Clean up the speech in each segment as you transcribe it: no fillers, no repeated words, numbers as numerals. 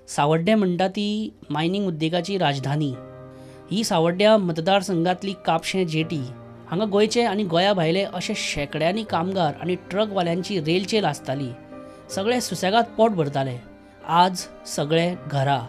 सावड्डे म्हणटा ती मायनिंग उद्देगाची राजधानी। ही सावड्ड्या मतदारसंघातली कापशें जेटी। हांगा गोंयचे आनी गोंया भायले अशे शेकड्यांनी कामगार आनी ट्रकवाल्यांची रेलचेल आसताली। सगळे सुसेगाद पोट भरताले। आज सगळे घरा।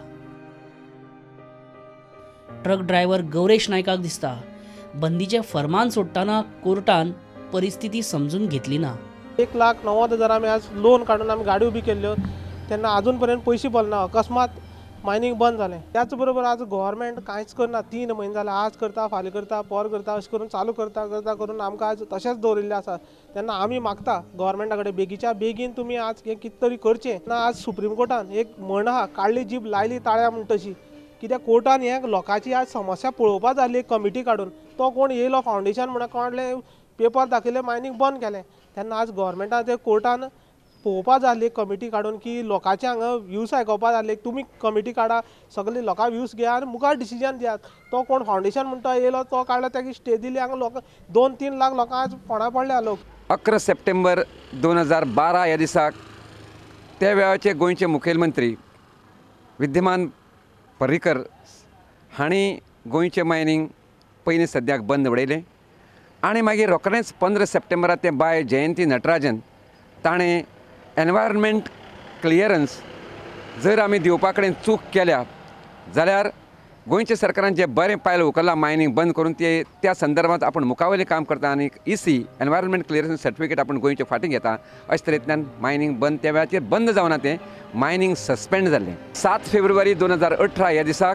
ट्रक ड्रायव्हर गौरेश नायकाक दिसता बंदीचे फर्मान सोडटाना कोर्टान परिस्थिती समजून घेतली ना। 1,90,000 आम्ही आज लोन काढून आम्ही गाडी उभी केल्ल्यो तेन्ना अजूनपर्यंत पैसे भरना। अकस्मात मायनिंग बंद जालें। त्याच बरोबर आज गव्हर्नमेंट कांयच करना। 3 म्हयने जाले आज करता फाल्यां करता पर करता अशें करून चालू करता करून आमकां आज तशेंच दवरिल्लें आसा। तेन्ना आमी मागता गव्हर्नमेंटा कडेन बेगीच्या बेगीन तुमी आज हें कितें तरी करचें ना। आज सुप्रीम कोर्टान एक म्हण आहा, काडली जीब लायली ताळ्या म्हणटा तशी। कित्याक कोर्टान हें लोकांची आज समस्या पळोवपा जाली एक कमिटी काडून। तो कोण येयलो फावंडेशन म्हणून कोणले पेपर दाखयले मायनिंग बंद केलें। तेन्ना आज गव्हर्नमेंटान ते कोर्टान पळोवपा जाय कमिटी काडून की लोकांचे हांगा व्यूज आयकोवपा जाय। तुमी कमिटी काडा, सगळे लोकां व्यूज घेया आनी मुखार डिसिजन दियात। तो कोण फावंडेशन म्हणटा येयलो तो काडलो ताका स्टे दिली। हांगा लोक 2-3 लाख लोकां आज फोंडा पडल्या। लोक 11 सप्टेंबर 2012 ह्या दिसाक त्या वेळाचे गोंयचे मुखेलमंत्री विद्यमान पर्रीकर हांणी गोंयचें मायनिंग पयलीं सद्याक बंद उडयलें आनी मागीर रोखडेंच 15 सप्टेंबराक ते बाय जयंती नटराजन ताणें एनवायरमेंट क्लियरन्स जर आमी दिवपा कडेन चूक केल्या जाल्यार गोंयच्या सरकारान जें बरें पायल उखल्लां मायनिंग बंद करून त्या संदर्भांत आपूण मुखावेलें काम करता आनी EC एनवायरमेंट क्लियरन्स सर्टिफिकेट आपूण गोंयचे फाटीं घेता। अशे तरेंतल्यान मायनिंग बंद त्या वेळाचेर बंद जावना तें मायनिंग सस्पेंड जाल्लें। 7 फेब्रुवारी 2018 ह्या दिसाक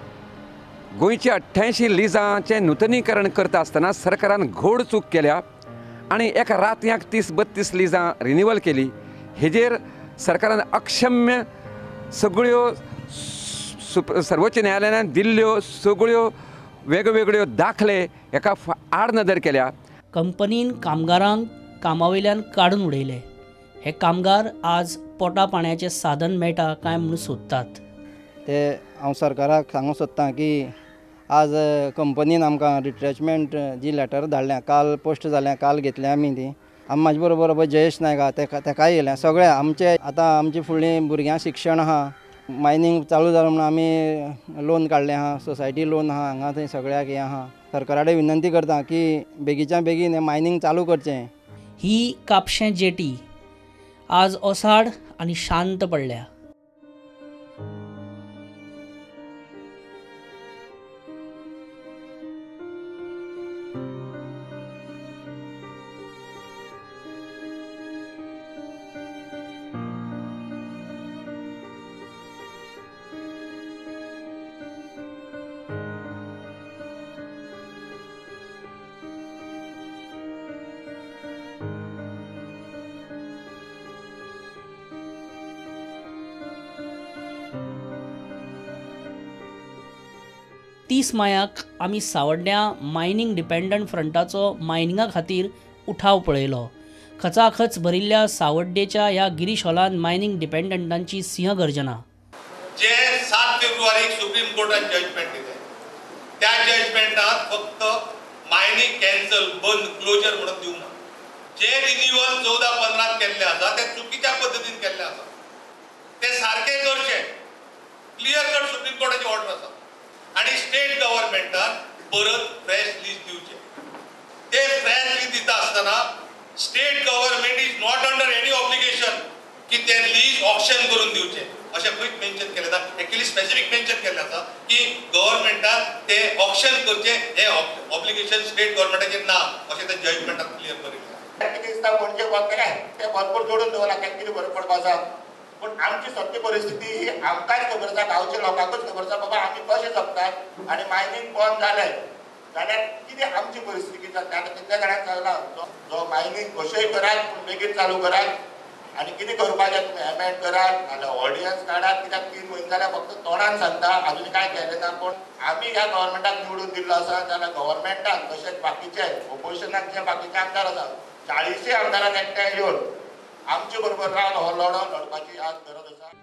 गोंयचे 88 लिजांचें नूतनीकरण करता आसतना सरकारान घोड चूक केल्या आनी एका रातयाक 30-32 लिजां रिन्यूवल केली। हेजेर सरकारान अक्षम्य सगळ्यो सर्वोच्च न्यायालयान दिल्ल्यो सगळ्यो वेगवेगळ्यो दाखले हेका आडनदर केल्या। कंपनीन कामगारांक कामावयल्यान काडून उडयले। हे कामगार आज पोटा पाण्याचें साधन मेळटा काय म्हूण सोदतात। ते हांव सरकाराक सांगूंक सोदतां की आज कंपनीन आमकां रिट्रेचमेंट जी लेटर धाडल्या काल पोस्ट जाल्या काल घेतल्या आमी ती। म्हाजे बरोबर जयेश नायक आहा तेकाय येयल्या। सगळे आमचे आतां आमची फुडलीं भुरग्यां शिक्षण आहा। मायनिंग चालू जालें म्हणून आमी लोन काडलें आहा। सोसायटी लोन आहा हांगा थंय सगळ्याक हें आहा। सरकारा कडेन विनंती करता की बेगीच्या बेगीन हें मायनिंग चालू करचें। ही कापशें जेटी आज ओसाड आनी शांत पडल्या। तीस मायाक आमी सावड्ड्या मायनिंग डिपेंडंट फ्रंटाचो मायनिंगा खातीर उठाव पळयलो। खचाखच भरिल्ल्या सावड्डेच्या ह्या गिरीश हॉलांत मायनिंग डिपेंडंटांची सिंहगर्जना। जे 7 फेब्रुवारीक सुप्रीम कोर्टान जजमेंट दिलें त्या जजमेंटात फक्त मायनिंग कॅन्सल बंद क्लोजर म्हणून दिवना। जे रिन्यूवल 14-15 केल्ले आसा ते चुकीच्या पद्दतीन केल्ले आसा। ते सारके करचे क्लियर कट सुप्रीम कोर्टाची ऑर्डर आसा आनी स्टेट गव्हर्नमेंटान परत फ्रेश लीज दिवचे। ते फ्रेश लीज दिता आसतना state government is not under any obligation की ते लीज ऑक्शन करून दिवचे अशें खंयच मेन्शन केलें ना। एक्चुअली स्पेसिफिक मेन्शन केल्लें आसा की गव्हर्नमेंटान ते ऑक्शन करचे हे ऑब्लिगेशन स्टेट गव्हर्नमेंटाचेर ना अशें ते जजमेंटान क्लियर करिल्लें। कितें दिसता पणजे वतले ते भरपूर जोडून दवरला ताका कितें बरें पडपा आसा। पण आमची सत्य परिस्थिती ही आमकांच खबर आसा गांवच्या लोकांकूच खबर आसा बाबा आमी कशें जगतात आनी मायनिंग बंद जालें जाल्यार कितें आमची परिस्थिती कितें जाता आतां कितल्या जाणांक सांगला जो मायनिंग कशेंय करात पूण बेगीन चालू करात आनी कितें करपाचें तुमी एमेंड करात नाल्यार ऑर्डिनन्स काडात। कित्याक 3 म्हयने जाल्यार फक्त तोंडान सांगता अजून कांय केलें ना। पूण आमी ह्या गव्हर्नमेंटाक निवडून दिल्लो आसा जाल्यार गव्हर्नमेंटाक तशेंच बाकीचे ऑपोजिशनाक जे बाकीचे आमदार आसा 40 आमदारांक एकठांय येवन आमचे बरोबर रावन हो लढो लडपाची आज गरज आसा।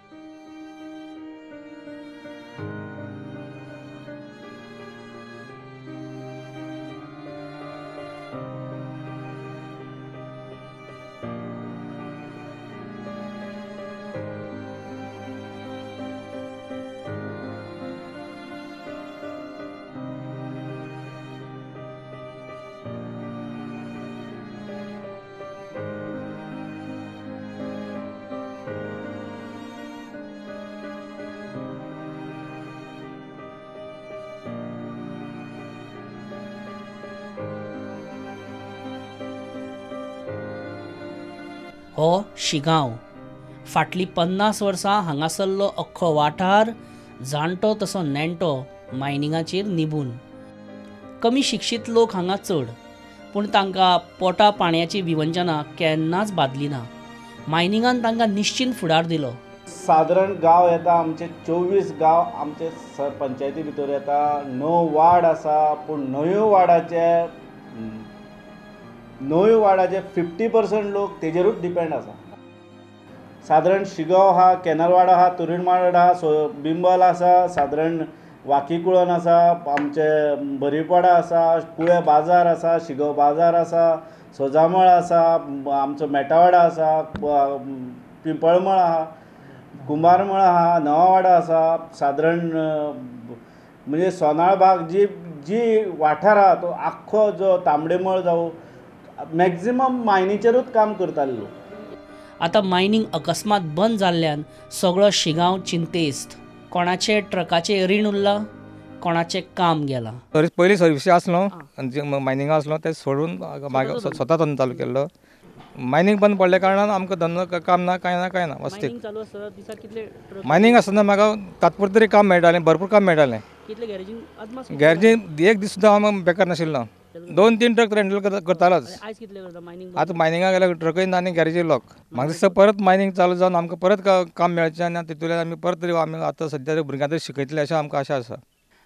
हो शिगांव. फाटलीं 50 वर्सां हांगासरलो अख्खो वाठार जाणटो तसो नेणटो मायनिंगाचेर निबून. कमी शिक्षीत लोक हांगा चड, पूण तांकां पोटा पाणयाची विवंचना केन्नाच बादली ना. मायनिंगान तांकां निश्चिंत फुडार दिलो. सादारण गांव येता आमचे 24 गांव आमचे पंचायती भितर येता. 9 वार्ड आसा, पूण 9 वार्डाचे 50% लोक तेजेरूच डिपेंड आसा. सादारण शिगांव आहा, केनलवाडा आहा, तुरीणमाड आहा, बिंबल आसा, सादारण वाकीकुळन आसा, आमचे बरीपाडा आसा, कुळे बाजार आसा, शिगांव बाजार आसा, सोजामळ आसा, आमचो मेटावाडा आसा, पिंपळमळ आहा, कुंभारमळ आहा, नवावाडा आसा. सादारण म्हणजे सोनाळ भाग जी वाठार आहा तो आख्खो जो तांबडेमळ जावं मॅक्झिमम मायनीचेरूच काम करताले लोक. आतां मायनिंग अकस्मात बंद जाल्ल्यान सगळो शिगांव चिंतेस्त. कोणाचे ट्रकाचे रीण उरला, कोणाचें काम गेलां. पयलीं सर्विसी आसलो, मायनिंगा आसलो, ते सोडून स्वता धंदो चालू केल्लो. मायनिंग बंद पडल्या कारणान आमकां धंदो काम ना, कांय ना वस्तीक. मायनिंग आसतना म्हाका तात्पुरतें तरी काम मेळटालें, भरपूर काम मेळटालें. गॅरेजीन एक दीस सुद्दां हांव बेकार नाशिल्लो. 2-3 ट्रक हँडल करतालोच. आतां मायनिंगा गेल्यार ट्रकय ना आनी गॅरेजी लॉक. म्हाका दिसता परत मायनिंग चालू जावन आमकां परत काम मेळचें आनी तितूंतल्यान आमी परत तरी आमी आतां सद्या भुरग्यांक तरी शिकयतले अशें आमकां आशा आसा.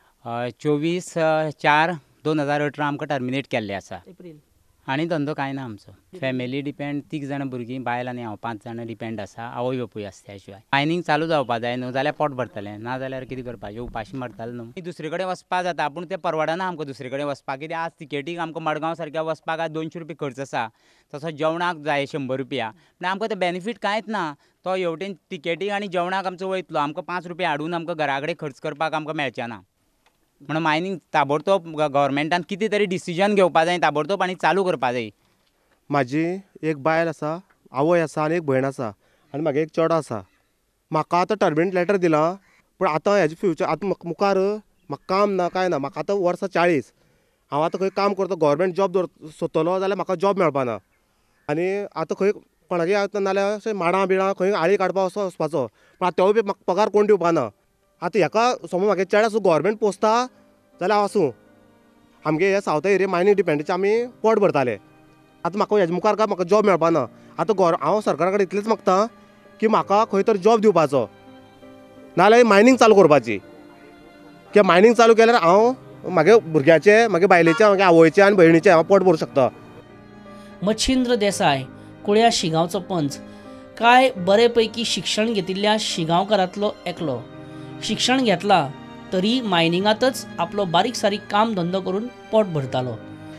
24/4/2018 आमकां टर्मिनेट केल्लें आसा आनी धंदो कांय ना आमचो. फॅमिली डिपेंड 3 जाणां भुरगीं, बायल आनी हांव 5 जाणां डिपेंड आसा. आवय बापूय आसा त्या शिवाय. मायनिंग चालू जावपा जाय न्हू, जाल्यार पोट भरतलें, ना जाल्यार कितें करपाचें, उपाशी मरताले न्हू. दुसरे कडेन वचपा जाता, पूण तें परवडना आमकां दुसरे कडेन वचपाक. कित्याक आज तिकेटीक आमकां मडगांव सारक्या वचपाक आज 200 रुपया खर्च आसा. तसो जेवणाक जाय 100 रुपया. पूण आमकां तें बेनिफीट कांयच ना. तो हेवटेन तिकेटीक आनी जेवणाक आमचो वयतलो. आमकां 5 रुपया हाडून आमकां घरा कडेन खर्च करपाक आमकां मेळचें ना. म्हणून मायनिंग ताबडतोब गव्हर्मेंटान कितें तरी डिसिजन घेवपा जाय, ताबडतोब आनी चालू करपा जाय. म्हाजी एक बायल आसा, आवय आसा आनी एक भयण आसा आनी म्हागे एक चेडो आसा. म्हाका आतां टर्मिनेट लेटर दिलां, पूण आतां हेजें फ्युचर आतां मुखार म्हाका काम ना, कांय ना. म्हाका आतां वर्सां 40. हांव आतां खंय काम करता, गव्हर्मेंट जॉब सोदतलो जाल्यार म्हाका जॉब मेळपाना. आनी आतां खंय कोणागेर नाल्यार अशें माडां बिडां खंय आळी काडपाक वचपाचो, पूण आतां तेवूय बी म्हाका पगार कोण दिवपाना. आतां हेका समज म्हागे चेड्या सुद्दां गव्हर्मेंट पोस्ट आहा जाल्यार हांव आसूं. आमगे हे सावथ एरिया मायनींग डिपेंडाचे आमी पोट भरताले. आतां म्हाका हेजे मुखार काय म्हाका जॉब मेळपाना. आतां हांव सरकारा कडेन इतलेंच मागता की म्हाका खंय तर जॉब दिवपाचो, नाल्यार मायनींग चालू करपाची. कित्याक मायनींग चालू केल्यार हांव म्हागे भुरग्याचें, म्हागे बायलेचें, म्हागे आवयचें आनी भयणीचें हांव पोट भरूंक शकता. मच्छिंद्र देसाय, कुळ्या शिगांवचो पंच, काय बरे पैकी शिक्षण घेतिल्ल्या शिगांवकारांतलो एकलो. शिक्षण घेतला तरी मायनिंगांतच आपलो बारीक सारीक काम धंदो करून पोट भरतालो.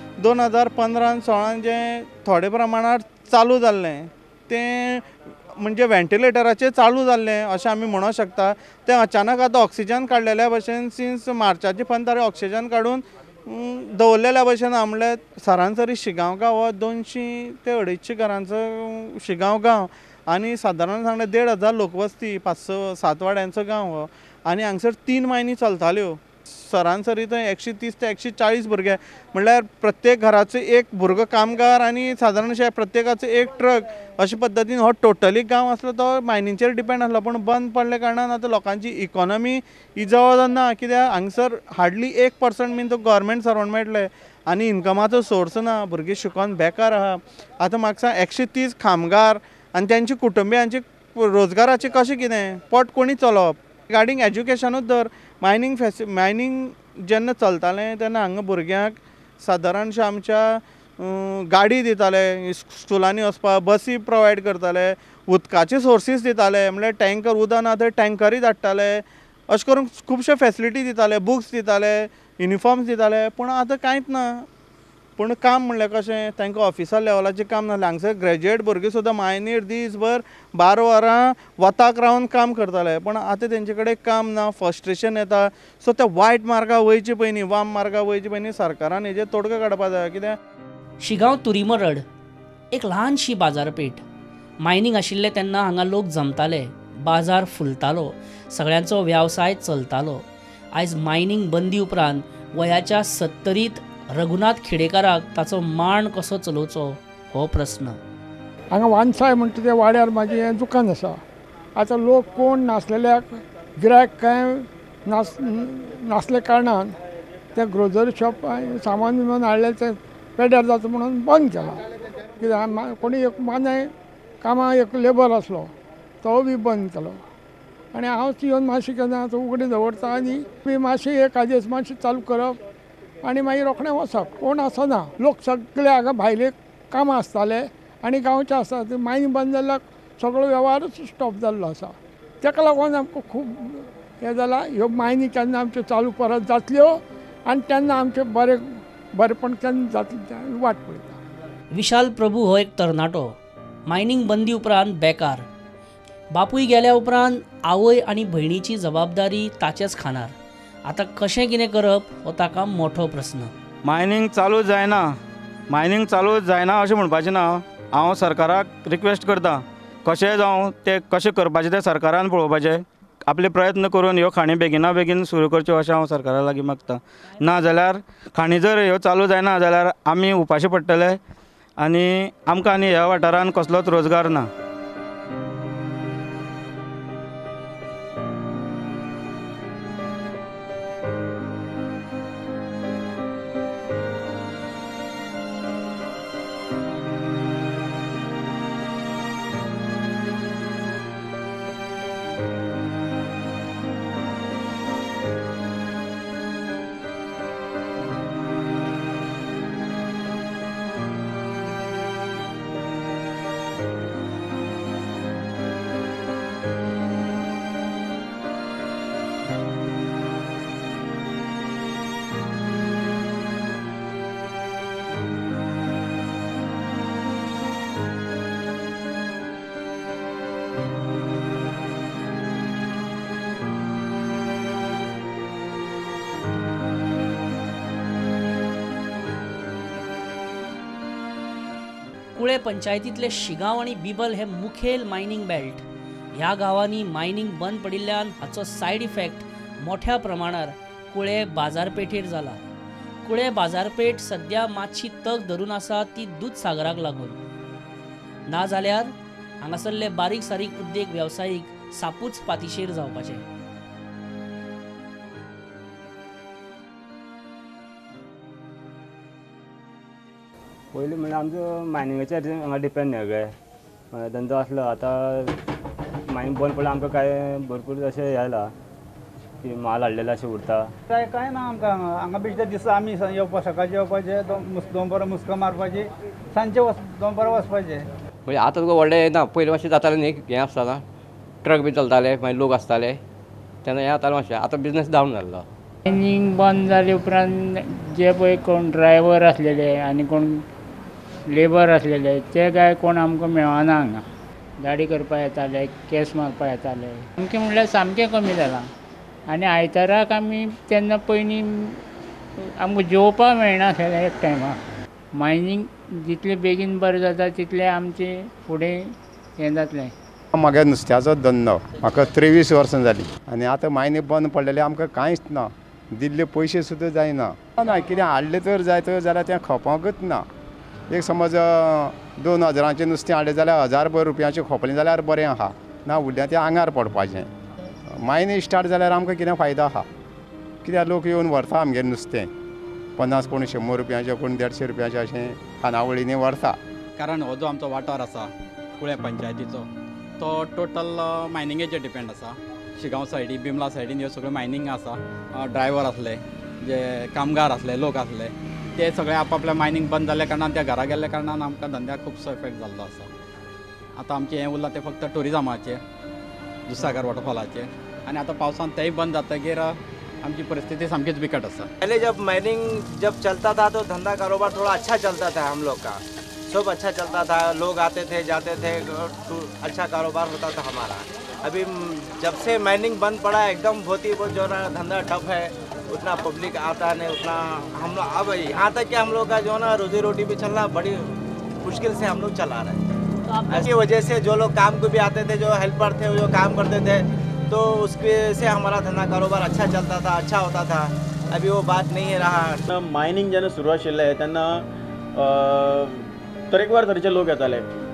2015-16 जें थोडे प्रमाणात चालू जाल्लें तें म्हणजे व्हेंटिलेटराचेर चालू जाल्लें अशें आमी म्हणूंक शकता. तें अचानक आतां ऑक्सिजन काडलेल्या भशेन सिन्स मार्चाचे 15 ऑक्सिजन काडून दवरलेल्या भशेन आहा. म्हणल्यार सरासरी शिगांव गांव हो 200 ते 250 घरांचो शिगांव गांव आनी सादारण सांगल्यार 1,500 लोकवस्ती, 5-7 वाड्यांचो गांव हो. आनी हांगसर 3 मायनी चलताल्यो. सरासरी थंय 130 ते 140 भुरगे, म्हणल्यार प्रत्येक घराचो एक भुरगो कामगार आनी सादारणशे प्रत्येकाचो एक ट्रक अशे पद्दतीन हो टोटली गांव आसलो तो मायनीचेर डिपेंड आसलो. पूण बंद पडल्या कारणान आतां लोकांची इकॉनॉमी इजवळ ना. कित्याक हांगसर हार्डली 1% बीन तो गव्हर्मेंट सर्वंट मेळटले आनी इन्कमाचो सोर्स ना. भुरगीं शिकोवन बेकार आहा. आतां म्हाका सांग 130 कामगार आनी तेंची कुटुंबियांची रोजगाराचें कशें कितें, पोट कोणी चलोवप. रिगार्डींग एज्युकेशनूच धर, मायनींग जेन्ना चलतालें तेन्ना हांगा भुरग्यांक सादारणशे आमच्या गाडी दिताले, स्कुलांनी वचपाक बसी प्रोवायड करताले, उदकाचे सोर्सीस दिताले, म्हणल्यार टँकर उदक ना थंय टँकरी धाडटाले. अशें करून खुबशे फॅसिलिटी दिताले, बुक्स दिताले, युनिफॉर्म्स दिताले. पूण आतां कांयच ना. पूण काम म्हणल्यार कशें, तांकां ऑफिसर लेवलाचें काम नासलें. हांगसर ग्रॅज्युएट भुरगीं सुद्दां मायनीर दीसभर 12 वरां वताक रावन काम करताले. पूण आतां तेंचे कडेन काम ना, फ्रस्ट्रेशन येता. सो त्या वायट मार्गार वयचे पयलीं, वाम मार्गार वयचे पयलीं सरकारान हेजेर तोडगो काडपाक जाय. कित्याक शिगांव तुरीमरड एक ल्हानशी बाजारपेठ. मायनींग आशिल्लें तेन्ना हांगा लोक जमताले, बाजार फुलतालो, सगळ्यांचो वेवसाय चलतालो. आयज मायनींग बंदी उपरांत वयाच्या 70रीत रघुनाथ खेडेकाराक ताचो मांड कसो चलोवचो हो प्रस्न. हांगा वानसाय म्हणटा ते वाड्यार म्हाजें हें दुकान आसा. आतां लोक कोण नासलेल्याक गिरायक कांय नासले कारणान ते ग्रोसरी शॉप सामान बिमान हाडलें तें पेड्यार जाता म्हणून बंद केलां. कित्याक कोणी एक मानाय कामां एक लेबर आसलो तो बी बंद केलो आनी हांवच येवन मातशें केन्ना उगडी दवरता आनी बी मातशें एक आदेस मातशें चालू करप आनी मागीर रोखडें वचप. कोण आसना. लोक सगळे हांगा भायले कामां आसताले आनी गांवचे आसा ते मायनींग बंद जाल्यार सगळो वेव्हारूच स्टॉप जाल्लो आसा. ताका लागून आमकां खूब हें जालां. ह्यो मायनी केन्ना आमच्यो चालू परत जातल्यो आनी तेन्ना आमचें बरेंपण केन्ना जातलें वाट पळयता. विशाल प्रभू हो एक तरणाटो. मायनींग बंदी उपरांत बेकार. बापूय गेल्या उपरांत आवय आनी भयणीची जबाबदारी ताचेच खांदार. आतां कशें कितें करप हो ताका मोठो प्रस्न. मायनींग चालू जायना अशें म्हणपाचें ना. हांव सरकाराक रिक्वेस्ट करतां कशें जावं तें कशें करपाचें तें सरकारान पळोवपाचें. आपले प्रयत्न करून ह्यो खाणी बेगीन सुरू करच्यो अशें हांव सरकारा लागीं मागतां. ना जाल्यार खाणी जर ह्यो चालू जायना जाल्यार आमी उपाशी पडटले आनी आमकां आनी ह्या वाठारान कसलोच रोजगार ना. कुळे पंचायतींतले शिगांव आनी बिबल हे मुखेल मायनींग बेल्ट. ह्या गांवांनी मायनींग बंद पडिल्ल्यान हाचो सायड इफेक्ट मोठ्या प्रमाणार कुळे बाजारपेठेर जाला. कुळे बाजारपेठ सद्या मातशी तग धरून आसा ती दूदसागराक लागून. ना जाल्यार हांगासरले बारीक सारीक उद्देग वेवसायीक सापूच पातीशेर जावपाचे. पयलीं म्हणल्यार आमचो मायनिंगाचेर हांगा डिपेंड न्ही सगळे धंदो आसलो. आतां मायनींग बंद पडल्यार आमकां काय भरपूर अशें हे जाला की माल हाडलेलो अशें उरता. काय ना आमकां हांगा बेश्टे दिसा आमी येवपा सकाळचें येवपाचें दनपारां मुस्कां मारपाची सांजचें दनपारां वचपाचें. म्हणजे आतां तुका व्हडलें येना. पयलीं मातशें जातालें न्ही हें आसताना ट्रक बी चलताले मागीर लोक आसताले तेन्ना हें जातालें मातशें. आतां बिजनस डावन जाल्लो. मायनींग बंद जाले उपरांत जे पळय कोण ड्रायव्हर आसलेले आनी कोण लेबर आसलेले ते काय कोण आमकां मेळना. हांगा गाडी करपा येताले केस मारपा येताले. सामकें म्हणल्यार सामकें कमी जालां. आनी आयताराक आमी तेन्ना पयलीं आमकां जेवपाक मेळनासलें एक टायमार. मायनींग जितलें बेगीन बरें जाता तितलें आमचें फुडें हें जातलें. म्हागे नुस्त्याचो धंदो म्हाका 23 वर्सां जालीं आनी आतां मायनींग बंद पडलेलें आमकां कांयच ना. दिल्ले पयशे सुद्दां जायना. ना कितें हाडलें तर जाय तर जाल्यार तें खपाकूच ना. एक समज 2000चें नुस्तें हाडलें जाल्यार 1000 रुपयाचें खोपलें जाल्यार बरें आहा. ना उरल्यार तें आंगार पडपाचें. मायनींग स्टार्ट जाल्यार आमकां कितें फायदो आहा. कित्याक लोक येवन व्हरता आमगेर नुस्तें 50 कोण 100 रुपयाचें कोण 150 रुपयाचें अशें खानावळींनी व्हरता. कारण हो जो आमचो वाठार आसा कुळे पंचायतीचो तो टोटल मायनिंगेचेर डिपेंड आसा. शिगांव सायडी बिमला सायडीन ह्यो सगळ्यो मायनींग आसा. ड्रायव्हर आसले जे कामगार आसले लोक आसले ते सगळे आपआपल्या मायनींग बंद जाल्ल्या कारणान त्या घरा गेल्ल्या कारणान आमकां धंद्याक खुबसो इफेक्ट जाल्लो आसा. आतां आमचें हें उरलां तें फक्त टुरिजमाचें दूदसागर वॉटरफॉलाचें आनी आतां पावसान तेंय बंद जातकीर आमची परिस्थिति सामकीच बिकट आसा. पहले जब माइनिंग जब चलता था तो धंधा कारोबार थोड़ा अच्छा चलता था. हम लोग का सब अच्छा चलता था. लोग आते थे जाते थे अच्छा कारोबार होता था हमारा. अभी जब से माइनिंग बंद पड़ा एकदम बहुत ही जो ना धंधा ठप है. उतना पब्लिक आता नहीं उतना हम लोग अब यहाँ तक कि हम लोग का जो ना रोजी रोटी भी चलना बड़ी मुश्किल से हम लोग चला रहे हैं. इसकी वजह से जो लोग काम को भी आते थे जो हेल्पर थे जो काम करते थे तो उसके से हमारा धंधा कारोबार अच्छा चलता था अच्छा होता था. अभी वो बात नहीं रहा. मायनिंग जेन्ना सुरू आशिल्लें तेन्ना तरेकवार तरेचे लोक येताले.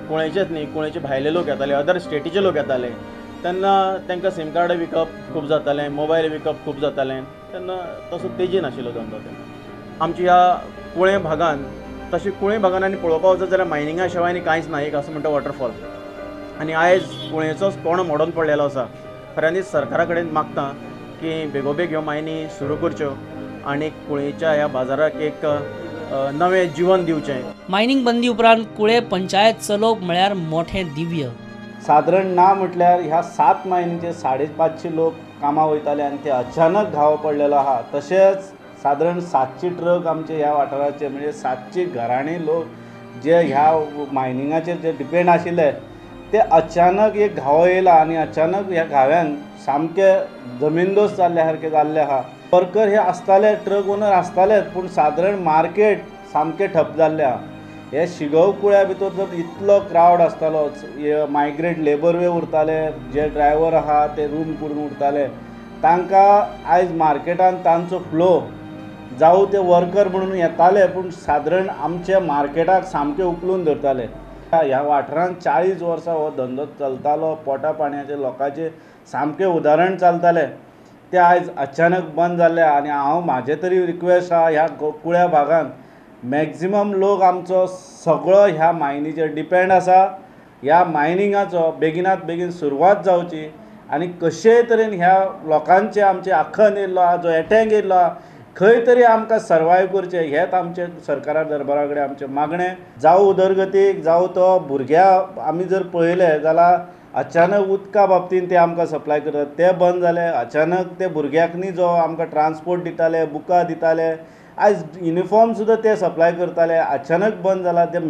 कुळेचेच न्ही, कुळेचे भायले लोक येताले, अदर स्टेटीचे लोक येताले, तेन्ना तांकां सीम कार्ड विकप खूब जातालें, मोबायल विकप खूब जातालें, तेन्ना तसो तेजी नाशिल्लो धंदो तेन्ना. आमच्या ह्या कुळे भागान तशें कुळे भागान आनी पळोवपाक वचत जाल्यार मायनिंगा शिवाय आनी कांयच ना, एक असो म्हणटा वॉटरफॉल. आनी आयज कुळेचोच कोण मोडून पडलेलो आसा. खऱ्यांनीच सरकारा कडेन मागता की बेगोबेग ह्यो मायनी सुरू करच्यो आनी कुळेच्या ह्या बाजाराक एक नवें जीवन दिवचें. मायनिंग बंदी उपरांत कुळे पंचायत चलोवप म्हळ्यार मोठें दिव्य. सादारण ना म्हटल्यार ह्या 7 मायनीचे 550 लोक कामां वयताले आनी ते अचानक घावो पडलेलो आहा. तशेंच सादारण 700 ट्रक आमचे ह्या वाठाराचे, म्हणजे 700 घराणे लोक जे ह्या मायनिंगाचेर जे डिपेंड आशिल्ले, ते अचानक एक घावो येयला आनी अचानक ह्या घाव्यान सामके जमीनदोस जाल्ल्या सारकें जाल्लें आहा. वर्कर हे आसताले, ट्रक ओनर आसतालेच, पूण सादारण मार्केट सामकें ठप जाल्लें आहा. हे शिगांव कुळ्या भितर जर इतलो क्रावड आसतालो, मायग्रेट लेबर वे उरताले, जे ड्रायव्हर आहा ते रूम करून उरताले, तांकां आयज मार्केटान तांचो फ्लो जावं ते वर्कर म्हणून येताले, पूण सादारण आमच्या मार्केटाक सामके उखलून धरताले. ह्या वाठारांत 40 वर्सां हो धंदो चलतालो, पोटा पाणयाचे लोकांचे सामकें उदाहरण चलतालें, ते आयज अचानक बंद जाल्ले. आनी हांव म्हाजे तरी रिक्वेस्ट आहा, ह्या कुळ्या भागांत मॅक्झिमम लोक आमचो सगळो ह्या मायनीचेर डिपेंड आसा. ह्या मायनिंगाचो बेगिनात बेगीन सुरवात जावची आनी कशेय तरेन ह्या लोकांचे आमचे आखन येयल्लो आहा, जो एटॅक येयल्लो आहा, खंय तरी आमकां सर्वायव करचें, हेंच आमचें सरकारा दरबारा कडेन आमचें मागणें. जावं उदरगतीक, जावं तो भुरग्या आमी जर पळयलें जाल्यार अचानक उदका बाबतींत ते आमकां सप्लाय करतात, ते बंद जाले. अचानक ते भुरग्याक न्ही जो आमकां ट्रान्सपोर्ट दिताले, बुकां दिताले, आयज युनिफॉर्म सुद्दां ते सप्लाय करताले, अचानक बंद जाला. ते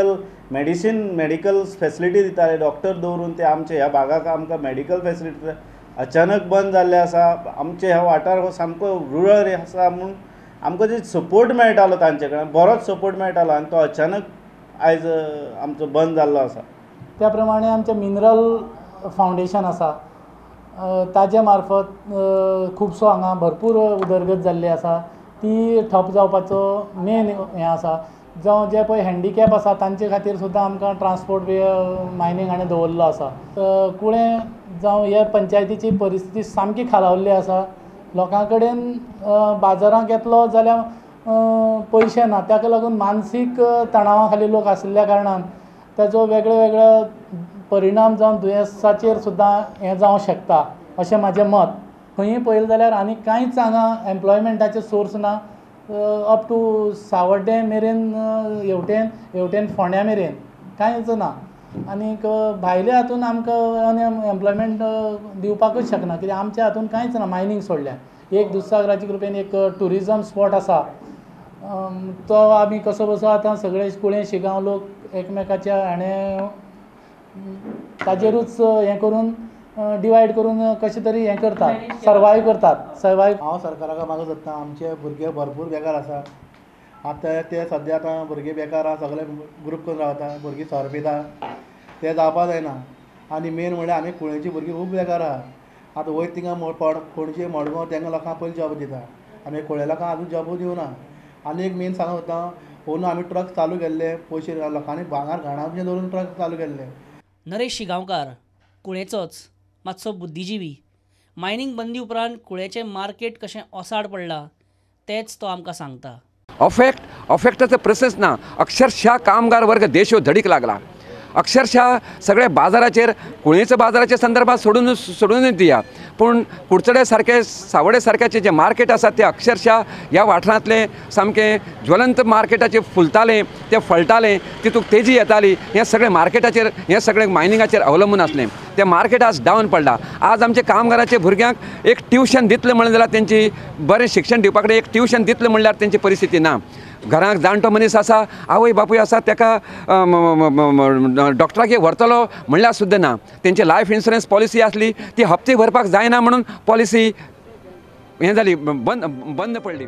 मेडिकल फेसिलिटी दिताले, डॉक्टर दवरून ते आमचे ह्या भागाक आमकां मेडिकल फेसिलिटी अचानक बंद जाल्ले आसा. आमचे ह्या वाठार हो सामको रुरल आसा म्हूण आमकां जे सपोर्ट मेळटालो तांचे कडेन, बरोच सपोर्ट मेळटालो, आनी तो अचानक आयज आमचो बंद जाल्लो आसा. त्या प्रमाणे आमचें मिनरल फावंडेशन आसा, ताजे मार्फत खुबसो हांगा भरपूर उदरगत जाल्ली आसा. ती ठप जावपाचो मेन हें आसा. जावं जे पळय हँडिकॅप आसा तांचे खातीर सुद्दां आमकां ट्रान्सपोर्ट मायनींग हाणें दवरलो आसा. कुळें जावं हे पंचायतीची परिस्थिती सामकी खालावल्ली आसा. लोकां कडेन बाजारांत येतलो जाल्यार पयशे ना, ताका लागून मानसीक तणावा खाली लोक आशिल्ल्या कारणान ताचो वेगळे वेगळे परिणाम जावन दुयेंसाचेर सुद्दां हें जावं शकता अशें म्हाजें मत. खंयी पळयलें जाल्यार आनी कांयच हांगा एम्प्लॉयमेंटाचे सोर्स ना. अप टू सावड्डे मेरेन हेवटेन फोंड्या मेरेन कांयच ना. आनीक भायले हातून आमकां एम्प्लॉयमेंट दिवपाकूच शकना, कित्याक आमच्या हातून कांयच ना मायनींग सोडल्यार. एक दुधसागराचे कृपेन एक टुरिजम स्पॉट आसा, तो आमी कसो बसो आतां सगळे कुळे शिगांव लोक एकमेकाच्या हाणें ताजेरूच हें करून डिवायड करून कशें तरी हें करतात, सर्वायव करतात. हांव सरकाराक मागूं सोदतां, आमचे भुरगे भरपूर बेकार आसा. आतां ते सद्या आतां भुरगे बेकार आहा, सगळे ग्रूप करून रावता, भुरगीं सर पिता, ते जावपा जायना. आनी मेन म्हणल्यार आमी कुळेची भुरगीं खूब बेकार आहा. आतां वयर थिंगा पणजे मडगांव तेंका लोकांक पयलीं जॉब दिता, आमी कुळे लोकांक आजून जॉबूय दिवना. आनी एक मेन सांगूं सोदतां, हो न्हू आमी ट्रक चालू केल्ले, पयशे लोकांनी भांगार घाणाचें दवरून ट्रक चालू केल्ले. नरेश शिगांवकार कुळेचोच मातसो बुद्धिजिवी. मायनिंग बंदी उपरांत कुळेचें मार्केट कशें ओसाड पडलां तेंच तो आमकां सांगता. अफेक्टाचो प्रोसेस ना. अक्षरशः कामगार वर्ग देशो धडीक लागला. अक्षरशः सगळे बाजाराचेर कुळेच्या बाजाराच्या संदर्भात सोडूनच दिया, पूण कुडचडे सारके सावडे सारक्याचे जे मार्केट आसा ते अक्षरशः ह्या वाठारांतले सामके ज्वलंत मार्केटाचे फुलताले, ते फळटाले, तितूंत तेजी येताली. हें सगळें मार्केटाचेर, हें सगळें मायनिंगाचेर अवलंबून आसलें. तें मार्केट आज डावन पडला. आज आमच्या कामगाराच्या भुरग्यांक एक ट्युशन दितलें म्हणलें जाल्यार तेंची बरें शिक्षण दिवपा कडेन एक ट्युशन दितलें म्हणल्यार तेंची परिस्थिती ना. घरांत जाणटो मनीस आसा, आवय बापूय आसा, ताका डॉक्टराक व्हरतलो म्हणल्यार सुद्दां ना. तेंची लायफ इन्शुरन्स पॉलिसी आसली ती हप्ते भरपाक जायना म्हणून पॉलिसी हें जाली, बंद पडली.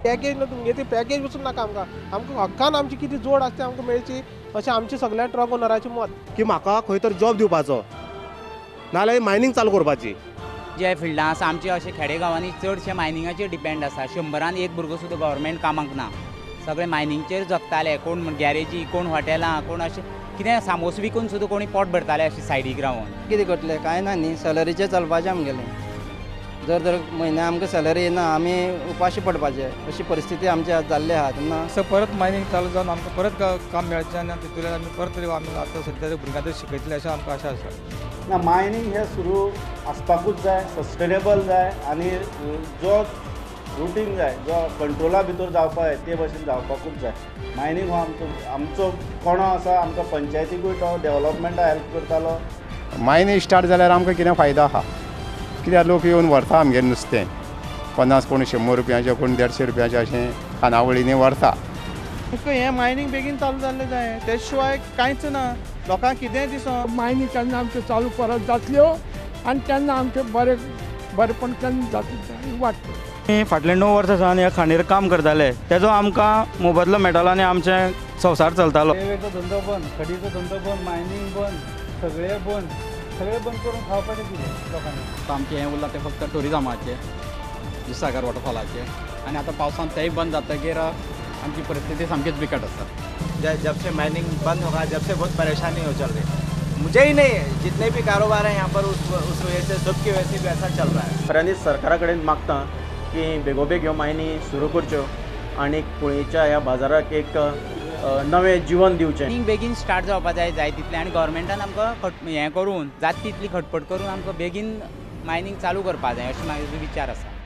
पॅकेज ना तुमगे ती पॅकेज वचून नाका आमकां हक्कान आमची कितें जोड आसता आमकां मेळची अशें आमची सगळ्या ट्रक ओनराचें मत की म्हाका खंय तर जॉब दिवपाचो नाल्यार मायनींग चालू करपाची. जे फिल्डां आसा आमचे अशे खेडेगांवांनी चडशे मायनिंगाचेर डिपेंड आसा. 100रान एक भुरगो सुद्दां गव्हर्मेंट कामाक ना. सगळे मायनिंगचेर जगताले. कोण गॅरेजी, कोण हॉटेलां, कोण अशें कितें सामोस विकून सुद्दां कोणी पोट भरताले अशें सायडीक रावून. कितें करतले कांय ना न्ही, सॅलरीचेर चलपाचें आमगेलें. जर म्हयन्या आमकां सॅलरी येना आमी उपाशी पडपाचे अशी परिस्थिती आमची आज जाल्ली आहा. तेन्ना असं परत मायनिंग चालू जावन आमकां परत काम मेळचें आनी तितूंतल्यान आमी परत तरी आमी आतां सद्या भुरग्यांक शिकयतले अशें आमकां आशा आसा. ना मायनींग हे सुरू आसपाकूच जाय, सस्टेनेबल जाय आनी जो रुटीन जाय जो कंट्रोला भितर जावपा जाय ते भशेन जावपाकूच जाय. मायनींग हो आमचो कोणो आसा, आमकां पंचायतीकूय तो डेवलॉपमेंटा हेल्प करतालो. मायनींग स्टार्ट जाल्यार आमकां कितें फायदो आहा, कित्याक लोक येवन व्हरता आमगेर नुस्तें 50 कोण 100 रुपयाचें कोण 150 रुपयाचें अशें खानावळींनी व्हरता. हें मायनींग बेगीन चालू जाल्लें जाय, ते शिवाय कांयच ना. लोकांक कितेंय दिसो मायनींग केन्ना आमच्यो चालू परत जातल्यो आनी तेन्ना आमचें बरेंपण केन्ना जातलें वाटता. फाटले 9 वर्सां सावन ह्या खांडेर काम करताले, तेजो आमकां मोबदलो मेळटालो आनी आमचें संवसार चलतालो. रेल्वेचो धंदो बंद, खडीचो धंदो बंद, मायनींग बंद, सगळें बंद करून खावपाचें कितें लोकांनी. आमचें हें उरलां तें फक्त टुरिजमाचें, दुधसागर वॉटरफॉलाचें आनी आतां पावसान तेंय बंद जातकीर आमची परिस्थिती सामकीच बिकट आसा. जब से माइनिंग बंद होगा जब से बहुत परेशानी हो चल रही. मुझे ही नहीं, जितने भी कारोबार हैं यहाँ पर उस वजह से सबकी वजह से भी ऐसा चल रहा है. खऱ्यांनीच सरकारा कडेन मागता की बेगोबेग ह्यो मायनी सुरू करच्यो आनी कुळीच्या ह्या बाजाराक एक नवें जीवन दिवचें. मायनिंग बेगीन स्टार्ट जावपा जाय तितलें आनी गव्हर्मेंटान आमकां हें करून जाता तितली खटपट करून आमकां बेगीन मायनिंग चालू करपा जाय अशें म्हाजो विचार आसा.